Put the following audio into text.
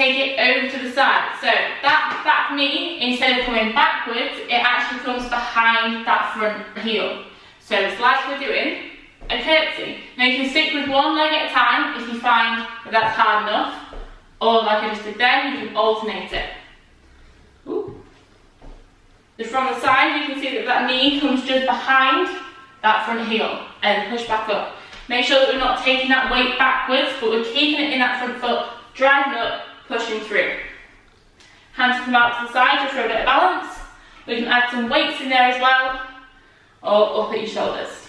take it over to the side. So that back knee, instead of coming backwards, it actually comes behind that front heel. So it's like we're doing a curtsy. Now you can stick with one leg at a time if you find that that's hard enough, or like I just did then, you can alternate it. Ooh. So from the side, you can see that that knee comes just behind that front heel and push back up. Make sure that we're not taking that weight backwards, but we're keeping it in that front foot, driving up, pushing through. Hands come out to the side just for a bit of balance. We can add some weights in there as well, or up at your shoulders.